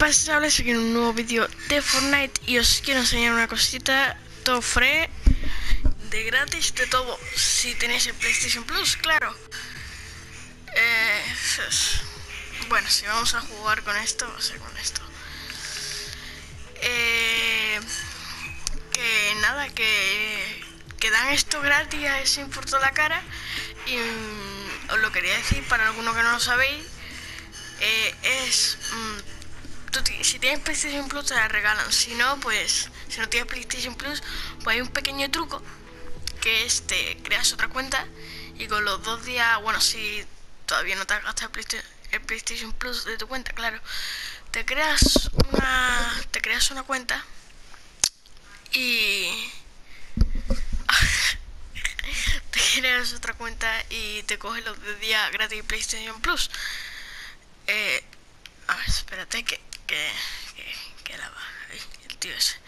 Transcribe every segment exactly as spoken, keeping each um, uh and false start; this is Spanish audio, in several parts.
pasa, chavales? Aquí en un nuevo vídeo de Fortnite y os quiero enseñar una cosita. Todo free, de gratis, de todo. Si tenéis el PlayStation Plus, claro. eh, es, Bueno, si vamos a jugar con esto, va a ser con esto. eh, Que nada, que, que dan esto gratis sin por toda la cara. Y mm, os lo quería decir para algunos que no lo sabéis. eh, Es... Mm, Tú, si tienes PlayStation Plus te la regalan. Si no, pues si no tienes PlayStation Plus, pues hay un pequeño truco que es te creas otra cuenta y con los dos días, bueno, si todavía no te has gastado el PlayStation, el PlayStation Plus de tu cuenta, claro, te creas una te creas una cuenta y te creas otra cuenta y te coges los dos días gratis PlayStation Plus. Eh, a ver, espérate que que que, que la va. Ay, el tío ese.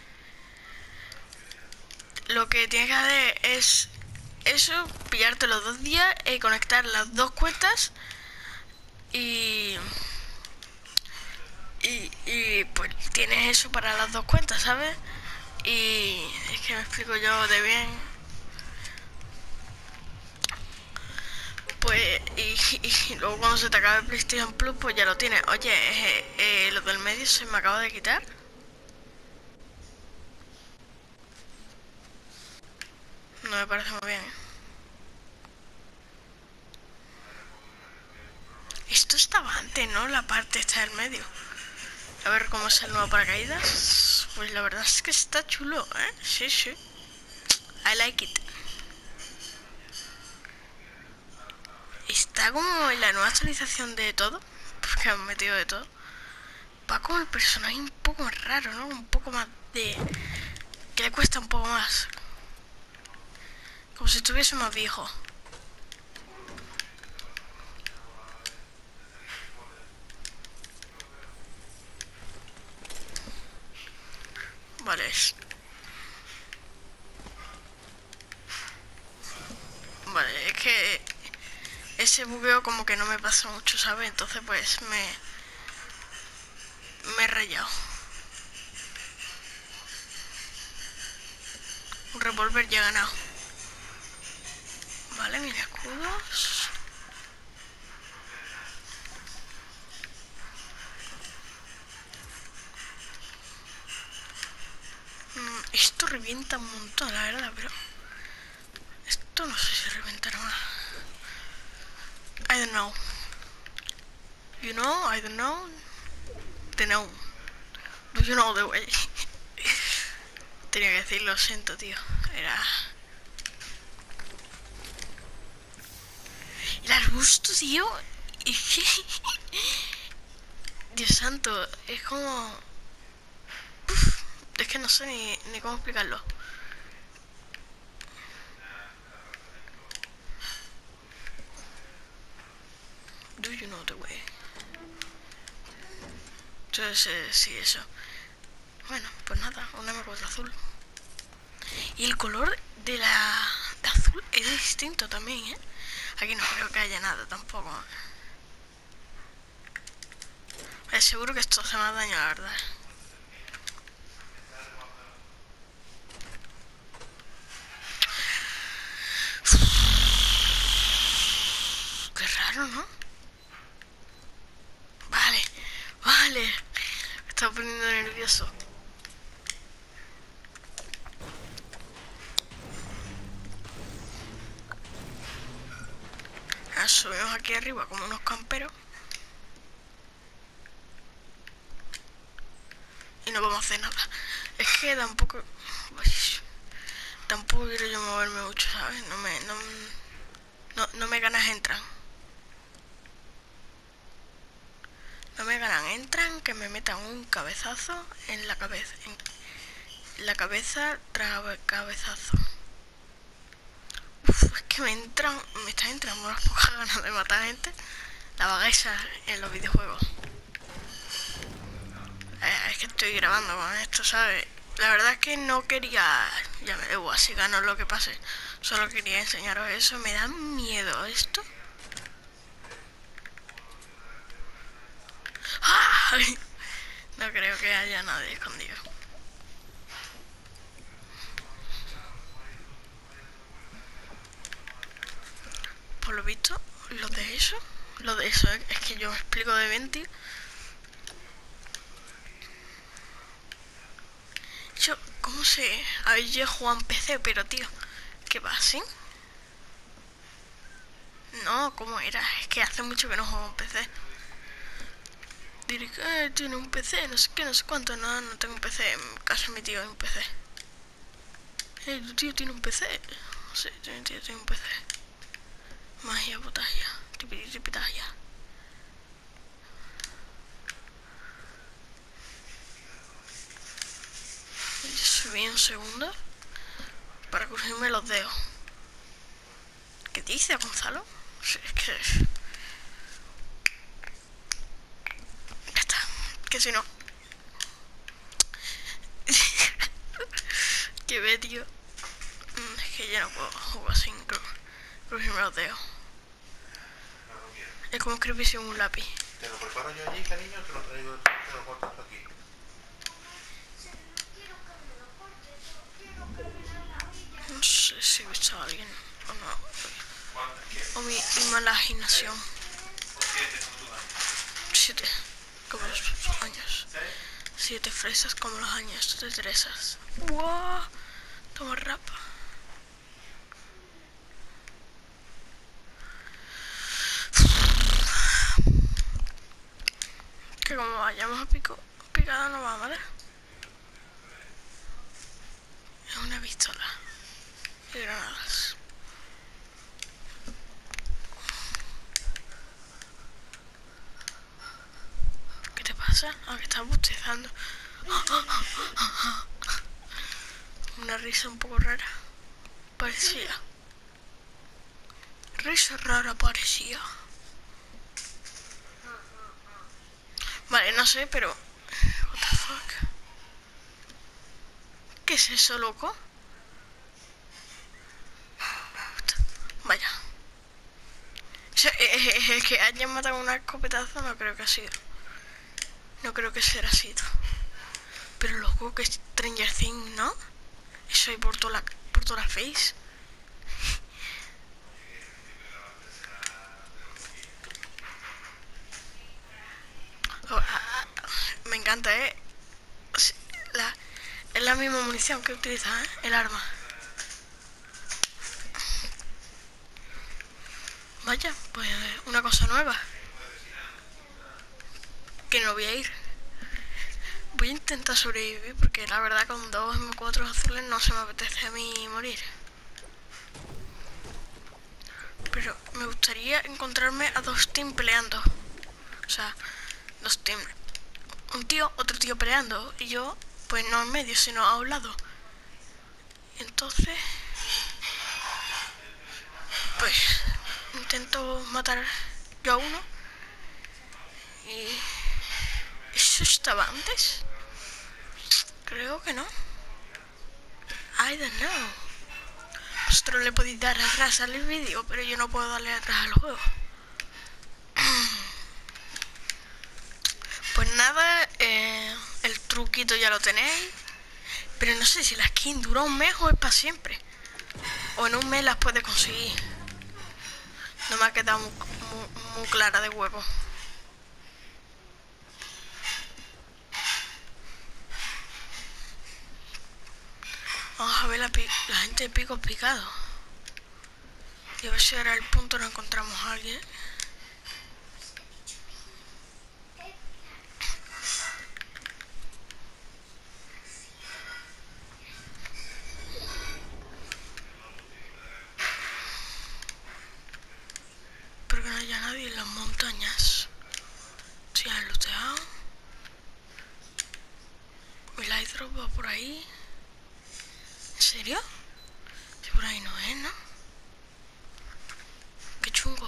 Lo que tienes que hacer es eso, pillarte los dos días y conectar las dos cuentas y, y, y pues tienes eso para las dos cuentas, ¿sabes? Y es que me explico yo de bien. Pues y, y luego cuando se te acabe el PlayStation Plus pues ya lo tienes. Oye, eh, eh, lo del medio se me acaba de quitar. No me parece muy bien. Esto estaba antes, ¿no? La parte está del medio. A ver cómo es el nuevo paracaídas. Pues la verdad es que está chulo, ¿eh? Sí, sí. I like it. Está como en la nueva actualización de todo. Porque han metido de todo. Va como el personaje un poco más raro, ¿no? Un poco más de... que le cuesta un poco más. Como si estuviese más viejo. Vale, es... Vale, es que... ese bugueo como que no me pasa mucho, ¿sabes? Entonces pues me... me he rayado. Un revólver ya ganado. Vale, mira, escudos. Mm, esto revienta un montón, la verdad, pero... esto no sé si reventará más. I don't know. You know, I don't know. The know. Do you know the way? Tenía que decirlo, lo siento, tío. Era... el arbusto, tío. Dios santo, es como... Uf, es que no sé ni, ni cómo explicarlo. Do you know the way? Entonces, eh, sí, eso. Bueno, pues nada, un M cuatro azul. Y el color de la de azul es distinto también, ¿eh? Aquí no creo que haya nada tampoco. Es seguro que esto hace más daño, la verdad. Qué raro, ¿no? Vale, vale. Me estaba poniendo nervioso. Ah, subimos aquí arriba como unos camperos. Y no vamos a hacer nada. Es que tampoco... Uy, tampoco quiero yo moverme mucho, ¿sabes? No me... No, no, no me ganas entran. No me ganan, entran, que me metan un cabezazo en la cabeza. En la cabeza tras cabezazo. Uf, es que me entran, me están entrando unas pocas ganas de matar gente. La vagueza en los videojuegos. Eh, es que estoy grabando con esto, ¿sabes? La verdad es que no quería... ya me da igual si gano lo que pase. Solo quería enseñaros eso. Me da miedo esto. ¡Ay! No creo que haya nadie escondido. Por lo visto, lo de eso, lo de eso es, es que yo me explico de Venti. Yo, ¿cómo sé? A ver, yo he jugado en P C, pero tío, ¿qué va así? No, ¿cómo era? Es que hace mucho que no juego en P C. Diré que eh, tiene un P C, no sé qué, no sé cuánto. No, no tengo un P C, en casa de mi tío hay un P C. Eh, tu tío tiene un P C. Sí, mi tío tiene un P C. Magia, potagia, tipitipitagia. Yo subí un segundo para crujirme los dedos. ¿Qué dice Gonzalo? Sí, es que... Ya está, que si no... Que ve, tío. Es que ya no puedo jugar sin cru crujirme los dedos. Es como escribir sin un lápiz. ¿Te lo preparo yo allí, cariño, o te lo traigo, te lo cortas aquí? No sé si he visto a alguien o no. O mi imaginación. Siete, como los años. Siete fresas como los años de Teresas. ¡Wow! Toma rapa. Que como vayamos a pico, picada no va, ¿vale? Es una pistola y granadas. ¿Qué te pasa? Ah, que estás bostezando. Una risa un poco rara. Parecía. Risa rara parecía. Vale, no sé, pero... What the fuck? ¿Qué es eso, loco? Vaya. O sea, el que hayan matado una escopetazo no creo que ha sido. No creo que sea sido. Pero loco, que Stranger Things, ¿no? Eso hay por toda la, por toda la face. Oh, ah, ah, me encanta, ¿eh? La, es la misma munición que utiliza, ¿eh? El arma. Vaya, pues una cosa nueva. Que no voy a ir. Voy a intentar sobrevivir porque la verdad con dos M cuatro azules no se me apetece a mí morir. Pero me gustaría encontrarme a dos teams peleando. O sea, dos teams. Un tío, otro tío peleando. Y yo, pues no en medio, sino a un lado. Entonces, pues intento matar yo a uno. Y... ¿eso estaba antes? Creo que no. I don't know. Vosotros le podéis dar atrás al vídeo, pero yo no puedo darle atrás al juego. Pues nada, eh, el truquito ya lo tenéis. Pero no sé si la skin dura un mes o es para siempre. O en un mes las puedes conseguir. No me ha quedado muy, muy, muy clara de huevo. Vamos a ver la, la gente de picos picados. Y a ver si ahora el punto no encontramos a alguien. Pero que no haya nadie en las montañas. Sí, han looteado. El airdrop va por ahí. ¿En serio? Si por ahí no es, ¿no? Qué chungo.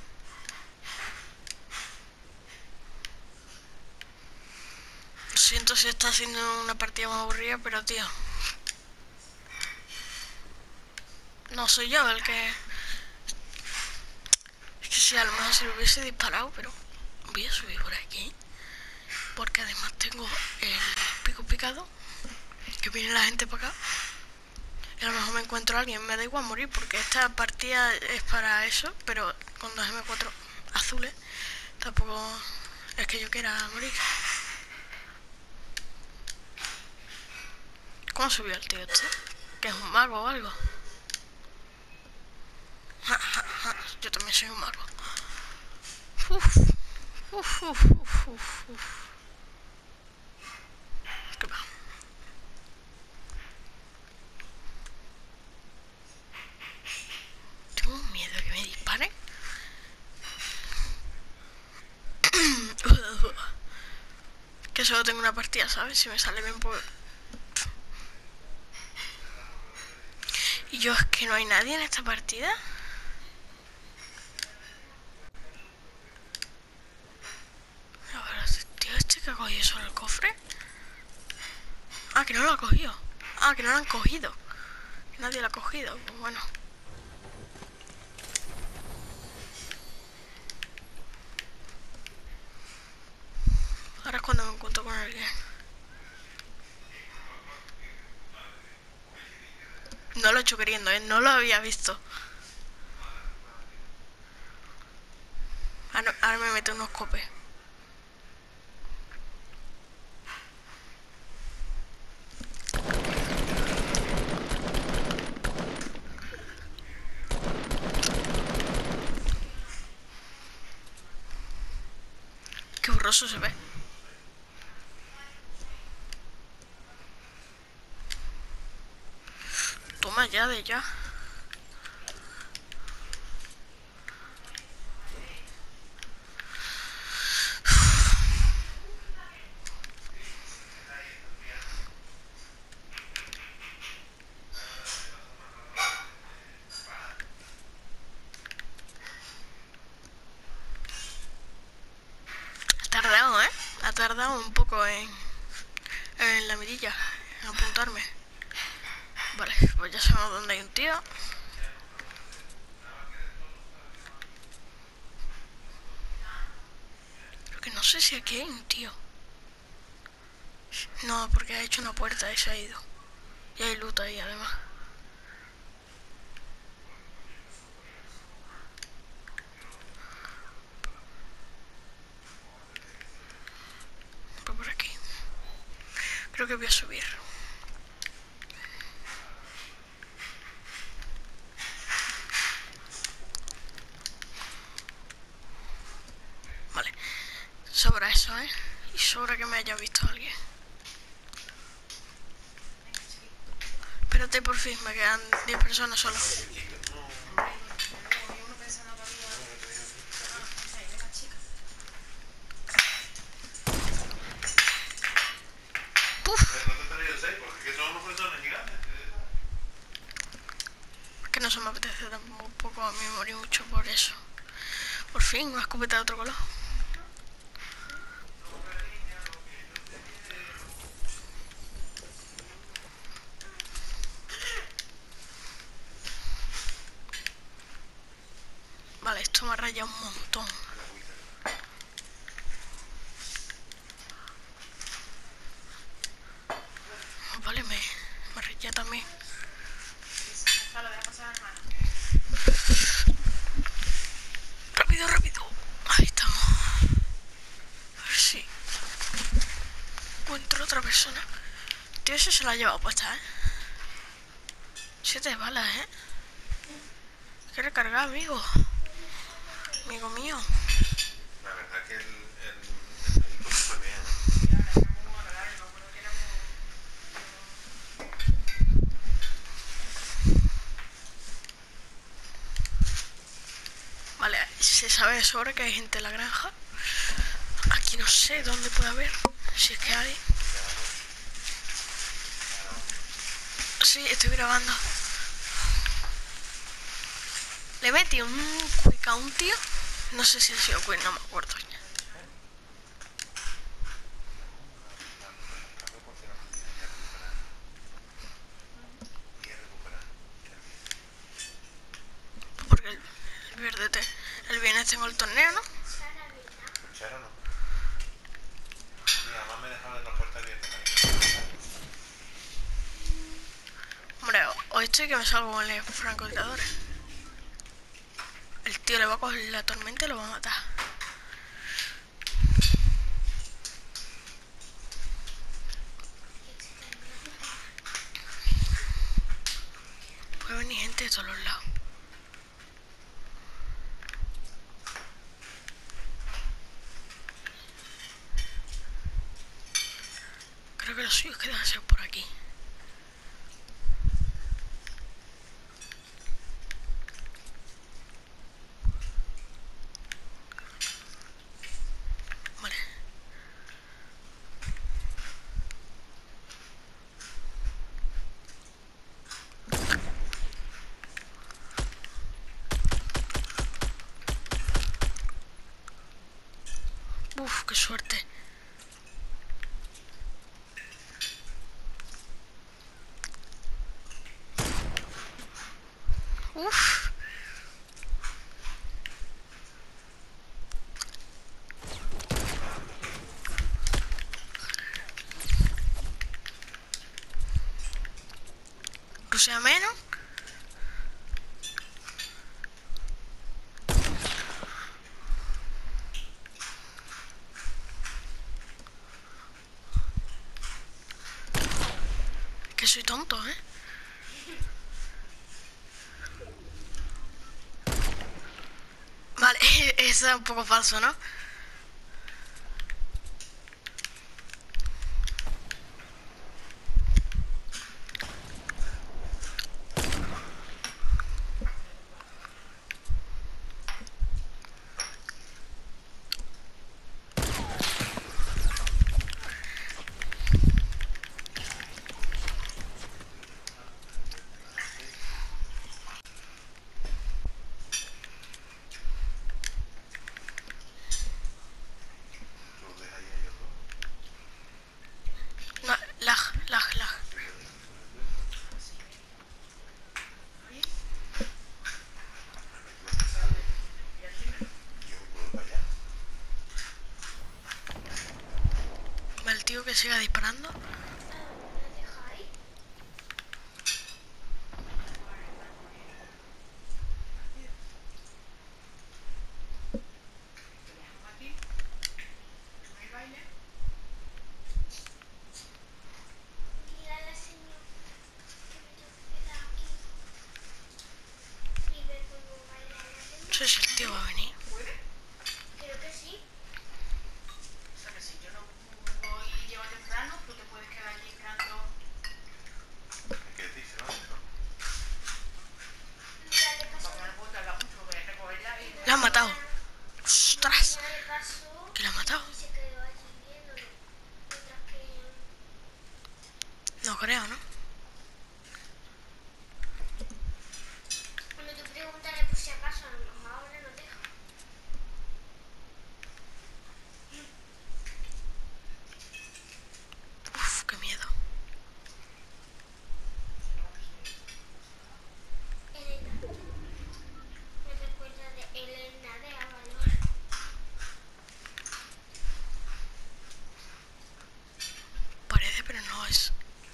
Lo siento esto se está haciendo una partida más aburrida, pero tío, no soy yo el que... Es que si a lo mejor se lo hubiese disparado, pero voy a subir por aquí, porque además tengo el pico picado, que viene la gente para acá, y a lo mejor me encuentro a alguien, me da igual morir, porque esta partida es para eso, pero con dos eme cuatro azules, tampoco es que yo quiera morir. ¿Cómo subió el tío este? ¿Que es un mago o algo? Ja, ja, ja. Yo también soy un mago. Uf, uf, uf, uf, uf, uf. ¿Qué va? Tengo miedo de que me disparen. Que solo tengo una partida, ¿sabes? Si me sale bien, pues... Y yo, es que no hay nadie en esta partida. A ver, tío, este que ha cogido solo el cofre. Ah, que no lo ha cogido. Ah, que no lo han cogido. Nadie lo ha cogido. Pues bueno. Ahora es cuando me encuentro con alguien. No lo he hecho queriendo, ¿eh? No lo había visto. Ahora, ahora me meto unos copes. Qué borroso se ve. Toma ya de ya. Ha tardado, ¿eh? Ha tardado un poco en, en la mirilla, en apuntarme. Vale, pues ya sabemos dónde hay un tío. Pero que no sé si aquí hay un tío. No, porque ha hecho una puerta y se ha ido. Y hay loot ahí además. Por aquí. Creo que voy a subir. Vale. Sobra eso, ¿eh? Y sobra que me haya visto alguien. Espérate, por fin, me quedan diez personas solo. Que no se me apetece tampoco a mí morir mucho por eso. Por fin, una escopeta de otro color. Vale, esto me ha rayado un montón. Vale, me, me raya también. Rápido, rápido. Ahí estamos. A ver si encuentro otra persona. Tío, ese se la ha llevado puesta, ¿eh? Siete balas, ¿eh? Hay que recargar, amigo. Amigo mío. La verdad que el, el, el médico se fue bien. Vale, se sabe de sobra que hay gente en la granja. Aquí no sé dónde puede haber. Si es que hay. Sí, estoy grabando. Le metí un quick a un tío. No sé si ha sido quick, no me acuerdo ya. vez tengo el torneo, ¿no? Puchero no. Mi mamá me dejaba la puerta abierta, cariño. Hombre, hoy estoy que me salgo con los francotiradores. El tío le va a coger la tormenta y lo va a matar. Puede venir gente de todos los lados. Creo que lo suyo es que debe ser por aquí. Vale. Uf, qué suerte. Uf. O sea, menos. Que soy tonto, ¿eh? Vale, eso es un poco falso, ¿no? Tú dejas ahí a ellos dos. No, lag, lag, lag. Yo me puedo para allá. Vale, el tío que siga disparando. No sé si el tío va a venir. Creo que sí. O sea que si yo no voy y llego temprano, tú te puedes quedar allí esperando. ¿Qué dice, no? Ya le pasó. Porque no puedo tardar mucho, voy a recogerla y. La han matado. ¡Ostras! Ya le pasó. ¿Quién la ha matado? Y se quedó allí viéndolo. Mientras que... No creo, ¿no? Cuando tú preguntas, por si acaso, a lo mejor ahora no deja. Uf, qué miedo. Elena. Me recuerda de Elena de Avalon. Parece, pero no es.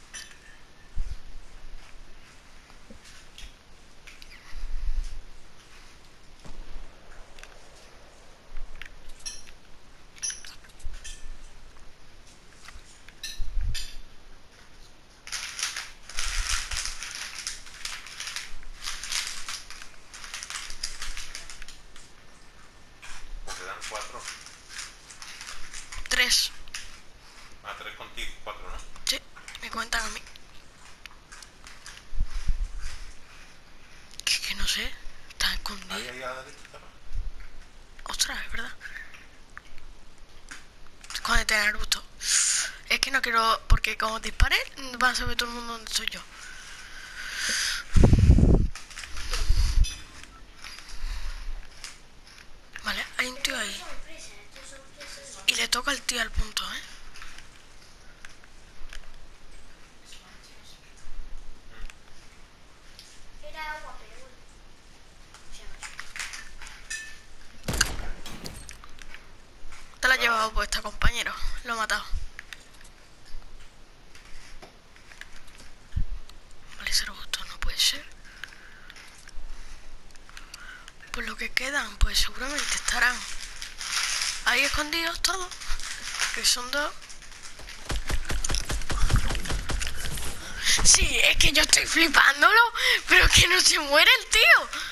Porque dan cuatro. Tres. A tres contigo, cuatro, ¿no? Sí, me cuentan a mí. Que, que no sé. Está Ahí, escondido. ahí a la derecha estaba. Ostras, es verdad. Escóndete en el arbusto. Es que no quiero... Porque como dispare, va a saber todo el mundo dónde soy yo. Vale, hay un tío ahí. Sorpresa, esto es sorpresa. Y le toca al tío al punto, ¿eh? Era agua, pero bueno. O sea, No, pues está compañero. Lo ha matado. Vale, ese arbusto no puede ser. Pues lo que quedan, pues seguramente estarán ahí escondidos todos. Que son dos. Sí, es que yo estoy flipándolo. Pero que no se muere el tío.